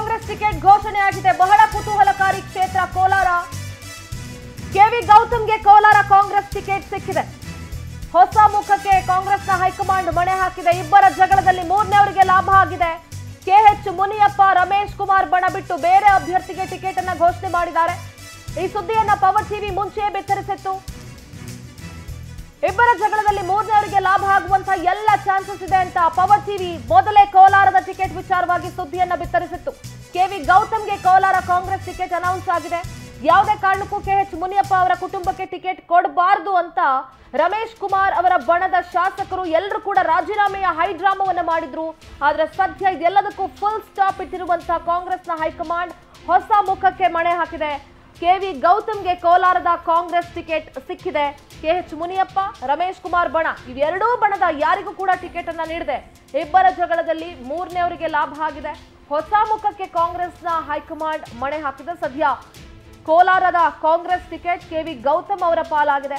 Congress ticket ಘೋಷಣೆಯಾಗಿದೆ. ಬಹಳ ಕುತೂಹಲಕಾರಿ ಕ್ಷೇತ್ರ ಕೋಲಾರ. ಕೆವಿ ಗೌತಮ್ಗೆ ಕೋಲಾರ ಕಾಂಗ್ರೆಸ್ ಟಿಕೆಟ್ ಸಿಕ್ಕಿದೆ. ಹೊಸ ಮುಖಕ್ಕೆ ಕಾಂಗ್ರೆಸ್ನ ಹೈಕಮಾಂಡ್ ಮಣೆ ಹಾಕಿದೆ. ಇಬ್ಬರ ಜಗಳದಲ್ಲಿ ಮೂರನೇವರಿಗೆ ಲಾಭ ಆಗಿದೆ. ಕೆಎಚ್ ಮುನಿಯಪ್ಪ ರಮೇಶ್ ಕುಮಾರ್ ಬಣ ಬಿಟ್ಟು ಬೇರೆ ಅಭ್ಯರ್ಥಿಗೆ ಟಿಕೆಟ್ ಅನ್ನ ಘೋಷಣೆ ಮಾಡಿದ್ದಾರೆ. ಈ ಸುದ್ದಿಯನ್ನ ಪವರ್ ಟಿವಿ ಮುಂಚೆಯೇ ಬಿತ್ತರಿಸಿತ್ತು. ಇಬ್ಬರ ಜಗಳದಲ್ಲಿ ಮೂರನೇವರಿಗೆ ಲಾಭ ಆಗುವಂತಹ ಎಲ್ಲ ಚಾನ್ಸಸ್ ಇದೆ ಅಂತ ಪವರ್ ಟಿವಿ ಮೊದಲೇ ಕೋಲಾರದ ಟಿಕೆಟ್ ವಿಚಾರವಾಗಿ ಸುದ್ದಿಯನ್ನ ಬಿತ್ತರಿಸಿತ್ತು. ಕೆವಿ ಗೌತಮ್ಗೆ ಕೋಲಾರ ಕಾಂಗ್ರೆಸ್ ಟಿಕೆಟ್ ಅನೌನ್ಸ್ ಆಗಿದೆ. ಯಾವುದೇ ಕಾರಣಕ್ಕೂ ಕೆಎಚ್ ಮುನಿಯಪ್ಪ ಅವರ ಕುಟುಂಬಕ್ಕೆ ಟಿಕೆಟ್ ಕೊಡಬಾರದು ಅಂತ ರಮೇಶ್ ಕುಮಾರ್ ಅವರ ಬಣದ ಶಾಸಕರು ಎಲ್ಲರೂ ಕೂಡ ರಾಜೀನಾಮೆಯ ಹೈಡ್ರಾಮಾವನ್ನ ಮಾಡಿದ್ರು. ಆದ್ರೆ ಸದ್ಯ ಇದೆಲ್ಲದಕ್ಕೂ ಫುಲ್ ಸ್ಟಾಪ್ ಇಟ್ಟಿರುವಂತಹ ಕಾಂಗ್ರೆಸ್ನ ಹೈಕಮಾಂಡ್ ಹೊಸ ಮುಖಕ್ಕೆ ಮಣೆ ಹಾಕಿದೆ. ಕೆವಿ ಗೌತಮ್ಗೆ ಕೋಲಾರದ ಕಾಂಗ್ರೆಸ್ ಟಿಕೆಟ್ ಸಿಕ್ಕಿದೆ. ಕೆಎಚ್ ಮುನಿಯಪ್ಪ ರಮೇಶ್ ಕುಮಾರ್ ಬಣ ಇವೆರಡೂ ಬಣದ ಯಾರಿಗೂ ಕೂಡ ಟಿಕೆಟ್ ಅನ್ನ ನೀಡಿದೆ. ಇಬ್ಬರ ಜಗಳದಲ್ಲಿ ಮೂರನೇವರಿಗೆ ಲಾಭ ಆಗಿದೆ. ಹೊಸ ಮುಖಕ್ಕೆ ಕಾಂಗ್ರೆಸ್ನ ಹೈಕಮಾಂಡ್ ಮಣೆ ಹಾಕಿದೆ. ಸದ್ಯ ಕೋಲಾರದ ಕಾಂಗ್ರೆಸ್ ಟಿಕೆಟ್ ಕೆವಿ ಗೌತಮ್ ಅವರ ಪಾಲಾಗಿದೆ.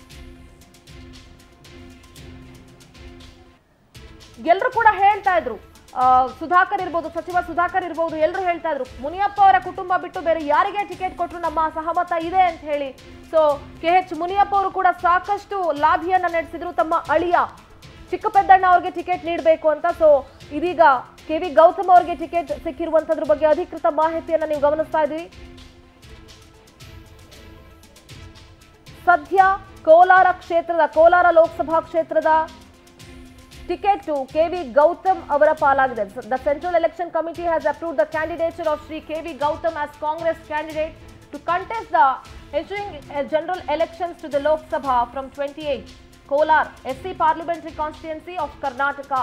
ಎಲ್ಲರೂ ಕೂಡ ಹೇಳ್ತಾ ಇದ್ರು, ಸುಧಾಕರ್ ಇರ್ಬೋದು, ಸಚಿವ ಸುಧಾಕರ್ ಇರ್ಬೋದು, ಎಲ್ಲರೂ ಹೇಳ್ತಾ ಇದ್ರು ಮುನಿಯಪ್ಪ ಅವರ ಕುಟುಂಬ ಬಿಟ್ಟು ಬೇರೆ ಯಾರಿಗೆ ಟಿಕೆಟ್ ಕೊಟ್ಟರು ನಮ್ಮ ಸಹಮತ ಇದೆ ಅಂತ ಹೇಳಿ. ಸೊ ಕೆಎಚ್ ಮುನಿಯಪ್ಪ ಅವರು ಕೂಡ ಸಾಕಷ್ಟು ಲಾಭಿಯನ್ನ ನಡೆಸಿದ್ರು ತಮ್ಮ ಅಳಿಯ ಚಿಕ್ಕಪೆದ್ದಣ್ಣ ಅವ್ರಿಗೆ ಟಿಕೆಟ್ ನೀಡಬೇಕು ಅಂತ. ಸೊ ಇದೀಗ ಕೆವಿ ಗೌತಮ್ ಅವರಿಗೆ ಟಿಕೆಟ್ ಸಿಕ್ಕಿರುವಂತದ್ರ ಬಗ್ಗೆ ಅಧಿಕೃತ ಮಾಹಿತಿಯನ್ನ ನೀವು ಗಮನಿಸ್ತಾ ಇದ್ರಿ. ಸದ್ಯ ಕೋಲಾರ ಲೋಕಸಭಾ ಕ್ಷೇತ್ರದ ಟಿಕೆಟ್ ಕೆವಿ ಗೌತಮ್ ಅವರ ಪಾಲಾಗಿದೆ. The central election committee has approved the candidature of Shri KV Gautam as Congress candidate to contest the ensuing general elections to the Lok Sabha from 28 Kolar SC parliamentary constituency of Karnataka.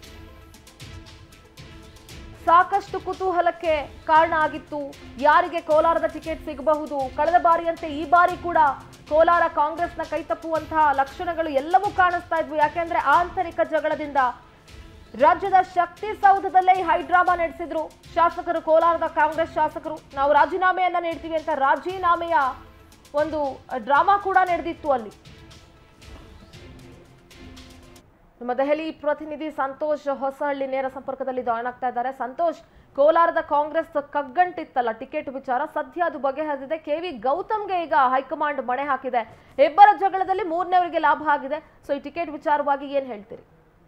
ಸಾಕಷ್ಟು ಕುತೂಹಲಕ್ಕೆ ಕಾರಣ ಆಗಿತ್ತು. ಯಾರಿಗೆ ಕೋಲಾರದ ticket ಸಿಗಬಹುದು? ಕಳೆದ ಬಾರಿಯಂತೆ ಈ ಬಾರಿ ಕೂಡ ಕೋಲಾರ ಕಾಂಗ್ರೆಸ್ನ ಕೈತಪ್ಪುವಂತಹ ಲಕ್ಷಣಗಳು ಎಲ್ಲವೂ ಕಾಣಿಸ್ತಾ ಇದ್ವು. ಯಾಕೆಂದ್ರೆ ಆಂತರಿಕ ಜಗಳದಿಂದ ರಾಜ್ಯದ ಶಕ್ತಿ ಸೌಧದಲ್ಲೇ ಹೈಡ್ರಾಮಾ ನಡೆಸಿದ್ರು ಶಾಸಕರು. ಕೋಲಾರದ ಕಾಂಗ್ರೆಸ್ ಶಾಸಕರು ನಾವು ರಾಜೀನಾಮೆಯನ್ನ ನೀಡ್ತೀವಿ ಅಂತ ರಾಜೀನಾಮೆಯ ಒಂದು ಡ್ರಾಮಾ ಕೂಡ ನಡೆದಿತ್ತು ಅಲ್ಲಿ. ನಮ್ಮ ದೆಹಲಿ ಪ್ರತಿನಿಧಿ ಸಂತೋಷ್ ಹೊಸಹಳ್ಳಿ ನೇರ ಸಂಪರ್ಕದಲ್ಲಿ ಜಾಯ್ನ್ ಆಗ್ತಾ ಇದ್ದಾರೆ. ಸಂತೋಷ್, ಕೋಲಾರದ ಕಾಂಗ್ರೆಸ್ ಕಗ್ಗಂಟಿತ್ತಲ್ಲ ಟಿಕೆಟ್ ವಿಚಾರ, ಸದ್ಯ ಅದು ಬಗೆಹರಿದಿದೆ. ಕೆವಿ ಗೌತಮ್ಗೆ ಈಗ ಹೈಕಮಾಂಡ್ ಮಣೆ ಹಾಕಿದೆ. ಇಬ್ಬರ ಜಗಳದಲ್ಲಿ ಮೂರನೇವರಿಗೆ ಲಾಭ ಆಗಿದೆ. ಸೊ ಈ ಟಿಕೆಟ್ ವಿಚಾರವಾಗಿ ಏನ್ ಹೇಳ್ತೀರಿ?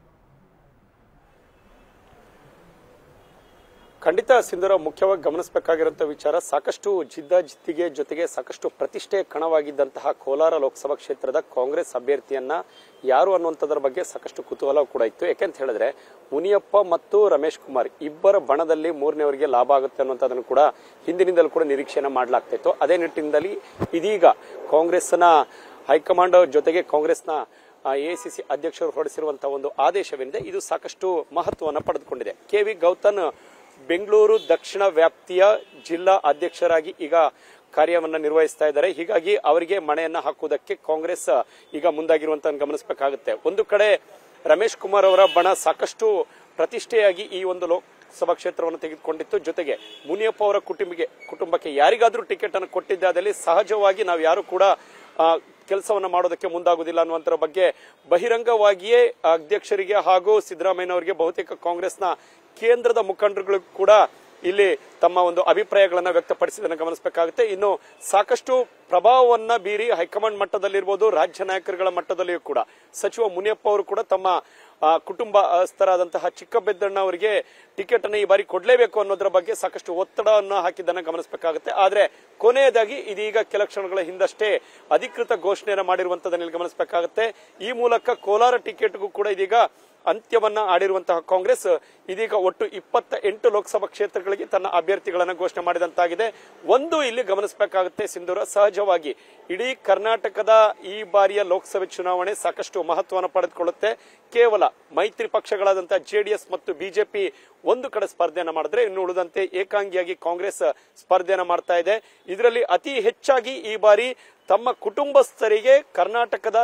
ಖಂಡಿತ ಸಿಂಧೂರ, ಮುಖ್ಯವಾಗಿ ಗಮನಿಸಬೇಕಾಗಿರುವಂತಹ ವಿಚಾರ, ಸಾಕಷ್ಟು ಜಿದ್ದಾಜಿದ್ದಿಗೆ ಜೊತೆಗೆ ಸಾಕಷ್ಟು ಪ್ರತಿಷ್ಠೆ ಕಣವಾಗಿದ್ದಂತಹ ಕೋಲಾರ ಲೋಕಸಭಾ ಕ್ಷೇತ್ರದ ಕಾಂಗ್ರೆಸ್ ಅಭ್ಯರ್ಥಿಯನ್ನ ಯಾರು ಅನ್ನುವಂಥದ್ರ ಬಗ್ಗೆ ಸಾಕಷ್ಟು ಕುತೂಹಲ ಕೂಡ ಇತ್ತು. ಯಾಕೆಂತ ಹೇಳಿದ್ರೆ ಮುನಿಯಪ್ಪ ಮತ್ತು ರಮೇಶ್ ಕುಮಾರ್ ಇಬ್ಬರ ಬಣದಲ್ಲಿ ಮೂರನೇವರಿಗೆ ಲಾಭ ಆಗುತ್ತೆ ಅನ್ನುವಂಥದ್ದನ್ನು ಕೂಡ ಹಿಂದಿನಿಂದಲೂ ಕೂಡ ನಿರೀಕ್ಷೆನ ಮಾಡಲಾಗ್ತಾ ಇತ್ತು. ಅದೇ ನಿಟ್ಟಿನಲ್ಲಿ ಇದೀಗ ಕಾಂಗ್ರೆಸ್ನ ಹೈಕಮಾಂಡ್ ಜೊತೆಗೆ ಕಾಂಗ್ರೆಸ್ನ ಎಐಸಿಸಿ ಅಧ್ಯಕ್ಷರು ಹೊರಡಿಸಿರುವಂತಹ ಒಂದು ಆದೇಶವೇನಿದೆ, ಇದು ಸಾಕಷ್ಟು ಮಹತ್ವವನ್ನು ಪಡೆದುಕೊಂಡಿದೆ. ಕೆವಿ ಗೌತಮ್ ಬೆಂಗಳೂರು ದಕ್ಷಿಣ ವ್ಯಾಪ್ತಿಯ ಜಿಲ್ಲಾ ಅಧ್ಯಕ್ಷರಾಗಿ ಈಗ ಕಾರ್ಯವನ್ನ ನಿರ್ವಹಿಸ್ತಾ ಇದ್ದಾರೆ. ಹೀಗಾಗಿ ಅವರಿಗೆ ಮಣೆಯನ್ನ ಹಾಕುವುದಕ್ಕೆ ಕಾಂಗ್ರೆಸ್ ಈಗ ಮುಂದಾಗಿರುವಂತ ಗಮನಿಸಬೇಕಾಗುತ್ತೆ. ಒಂದು ಕಡೆ ರಮೇಶ್ ಕುಮಾರ್ ಅವರ ಬಣ ಸಾಕಷ್ಟು ಪ್ರತಿಷ್ಠೆಯಾಗಿ ಈ ಒಂದು ಲೋಕಸಭಾ ಕ್ಷೇತ್ರವನ್ನು ತೆಗೆದುಕೊಂಡಿತ್ತು. ಜೊತೆಗೆ ಮುನಿಯಪ್ಪ ಅವರ ಕುಟುಂಬಕ್ಕೆ ಯಾರಿಗಾದ್ರೂ ಟಿಕೆಟ್ ಅನ್ನು ಕೊಟ್ಟಿದ್ದಾದಲ್ಲಿ ಸಹಜವಾಗಿ ನಾವು ಯಾರು ಕೂಡ ಕೆಲಸವನ್ನ ಮಾಡೋದಕ್ಕೆ ಮುಂದಾಗುವುದಿಲ್ಲ ಅನ್ನುವಂತರ ಬಗ್ಗೆ ಬಹಿರಂಗವಾಗಿಯೇ ಅಧ್ಯಕ್ಷರಿಗೆ ಹಾಗೂ ಸಿದ್ದರಾಮಯ್ಯನವರಿಗೆ ಬಹುತೇಕ ಕಾಂಗ್ರೆಸ್ನ ಕೇಂದ್ರದ ಮುಖಂಡರುಗಳು ಕೂಡ ಇಲ್ಲಿ ತಮ್ಮ ಒಂದು ಅಭಿಪ್ರಾಯಗಳನ್ನ ವ್ಯಕ್ತಪಡಿಸಿದ್ದನ್ನು ಗಮನಿಸಬೇಕಾಗುತ್ತೆ. ಇನ್ನು ಸಾಕಷ್ಟು ಪ್ರಭಾವವನ್ನ ಬೀರಿ ಹೈಕಮಾಂಡ್ ಮಟ್ಟದಲ್ಲಿರ್ಬೋದು, ರಾಜ್ಯ ನಾಯಕರುಗಳ ಮಟ್ಟದಲ್ಲಿಯೂ ಕೂಡ ಸಚಿವ ಮುನಿಯಪ್ಪ ಅವರು ಕೂಡ ತಮ್ಮ ಕುಟುಂಬಸ್ಥರಾದಂತಹ ಚಿಕ್ಕಬೆದ್ದಣ್ಣ ಅವರಿಗೆ ಟಿಕೆಟ್ ಅನ್ನು ಈ ಬಾರಿ ಕೊಡಲೇಬೇಕು ಅನ್ನೋದ್ರ ಬಗ್ಗೆ ಸಾಕಷ್ಟು ಒತ್ತಡವನ್ನು ಹಾಕಿದ್ದನ್ನು ಗಮನಿಸಬೇಕಾಗುತ್ತೆ. ಆದ್ರೆ ಕೊನೆಯದಾಗಿ ಇದೀಗ ಕೆಲ ಕ್ಷಣಗಳ ಹಿಂದಷ್ಟೇ ಅಧಿಕೃತ ಘೋಷಣೆಯನ್ನು ಮಾಡಿರುವಂತದನ್ನು ಗಮನಿಸಬೇಕಾಗುತ್ತೆ. ಈ ಮೂಲಕ ಕೋಲಾರ ಟಿಕೆಟ್ಗೂ ಕೂಡ ಇದೀಗ ಅಂತ್ಯವನ್ನ ಆಡಿರುವಂತಹ ಕಾಂಗ್ರೆಸ್ ಇದೀಗ ಒಟ್ಟು 28 ಲೋಕಸಭಾ ಕ್ಷೇತ್ರಗಳಿಗೆ ತನ್ನ ಅಭ್ಯರ್ಥಿಗಳನ್ನು ಘೋಷಣೆ ಮಾಡಿದಂತಾಗಿದೆ. ಒಂದು ಇಲ್ಲಿ ಗಮನಿಸಬೇಕಾಗುತ್ತೆ ಸಿಂಧೂರ, ಸಹಜವಾಗಿ ಇಡೀ ಕರ್ನಾಟಕದ ಈ ಬಾರಿಯ ಲೋಕಸಭೆ ಚುನಾವಣೆ ಸಾಕಷ್ಟು ಮಹತ್ವವನ್ನು ಪಡೆದುಕೊಳ್ಳುತ್ತೆ. ಕೇವಲ ಮೈತ್ರಿ ಪಕ್ಷಗಳಾದಂತಹ ಜೆಡಿಎಸ್ ಮತ್ತು ಬಿಜೆಪಿ ಒಂದು ಕಡೆ ಸ್ಪರ್ಧೆಯನ್ನ ಮಾಡಿದ್ರೆ ಇನ್ನು ಉಳಿದಂತೆ ಏಕಾಂಗಿಯಾಗಿ ಕಾಂಗ್ರೆಸ್ ಸ್ಪರ್ಧೆಯನ್ನ ಮಾಡ್ತಾ ಇದೆ. ಇದರಲ್ಲಿ ಅತಿ ಹೆಚ್ಚಾಗಿ ಈ ಬಾರಿ ತಮ್ಮ ಕುಟುಂಬಸ್ಥರಿಗೆ ಕರ್ನಾಟಕದ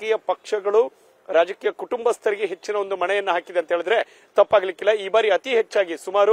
ರಾಜಕೀಯ ಕುಟುಂಬಸ್ಥರಿಗೆ ಹೆಚ್ಚಿನ ಒಂದು ಮಣೆಯನ್ನು ಹಾಕಿದೆ ಅಂತ ಹೇಳಿದ್ರೆ ತಪ್ಪಾಗ್ಲಿಕ್ಕಿಲ್ಲ. ಈ ಬಾರಿ ಅತಿ ಹೆಚ್ಚಾಗಿ ಸುಮಾರು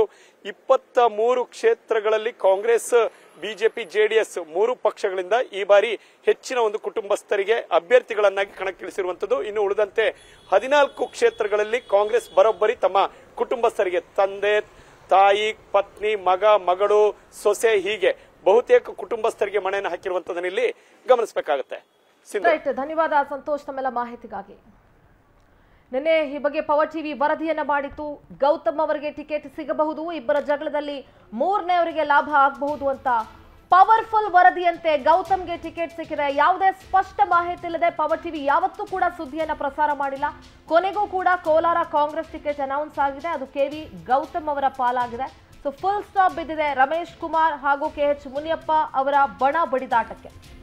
23 ಕ್ಷೇತ್ರಗಳಲ್ಲಿ ಕಾಂಗ್ರೆಸ್, ಬಿಜೆಪಿ, ಜೆಡಿಎಸ್ ಮೂರು ಪಕ್ಷಗಳಿಂದ ಈ ಬಾರಿ ಹೆಚ್ಚಿನ ಒಂದು ಕುಟುಂಬಸ್ಥರಿಗೆ ಅಭ್ಯರ್ಥಿಗಳನ್ನಾಗಿ ಕಣಕ್ಕಿಳಿಸಿರುವಂತದ್ದು. ಇನ್ನು ಉಳಿದಂತೆ 14 ಕ್ಷೇತ್ರಗಳಲ್ಲಿ ಕಾಂಗ್ರೆಸ್ ಬರೋಬ್ಬರಿ ತಮ್ಮ ಕುಟುಂಬಸ್ಥರಿಗೆ ತಂದೆ, ತಾಯಿ, ಪತ್ನಿ, ಮಗ, ಮಗಳು, ಸೊಸೆ ಹೀಗೆ ಬಹುತೇಕ ಕುಟುಂಬಸ್ಥರಿಗೆ ಮಣೆಯನ್ನು ಹಾಕಿರುವಂತದನ್ನ ಇಲ್ಲಿ ಗಮನಿಸಬೇಕಾಗುತ್ತೆ. ರೈಟ್, ಧನ್ಯವಾದ ಸಂತೋಷ್ ತಮ್ಮೆಲ್ಲ ಮಾಹಿತಿಗಾಗಿ. ನಿನ್ನೆ ಈ ಬಗ್ಗೆ ಪವರ್ ಟಿವಿ ವರದಿಯನ್ನ ಮಾಡಿತ್ತು. ಗೌತಮ್ ಅವರಿಗೆ ಟಿಕೆಟ್ ಸಿಗಬಹುದು, ಇಬ್ಬರ ಜಗಳದಲ್ಲಿ ಮೂರನೇವರಿಗೆ ಲಾಭ ಆಗಬಹುದು ಅಂತ. ಪವರ್ಫುಲ್ ವರದಿಯಂತೆ ಗೌತಮ್ಗೆ ಟಿಕೆಟ್ ಸಿಕ್ಕಿದೆ. ಯಾವುದೇ ಸ್ಪಷ್ಟ ಮಾಹಿತಿ ಇಲ್ಲದೆ ಪವರ್ ಟಿವಿ ಯಾವತ್ತೂ ಕೂಡ ಸುದ್ದಿಯನ್ನ ಪ್ರಸಾರ ಮಾಡಿಲ್ಲ. ಕೊನೆಗೂ ಕೂಡ ಕೋಲಾರ ಕಾಂಗ್ರೆಸ್ ಟಿಕೆಟ್ ಅನೌನ್ಸ್ ಆಗಿದೆ. ಅದು ಕೆವಿ ಗೌತಮ್ ಅವರ ಪಾಲಾಗಿದೆ. ಸೊ ಫುಲ್ ಸ್ಟಾಪ್ ಬಿದ್ದಿದೆ ರಮೇಶ್ ಕುಮಾರ್ ಹಾಗೂ KH ಮುನಿಯಪ್ಪ ಅವರ ಬಣ ಬಡಿದಾಟಕ್ಕೆ.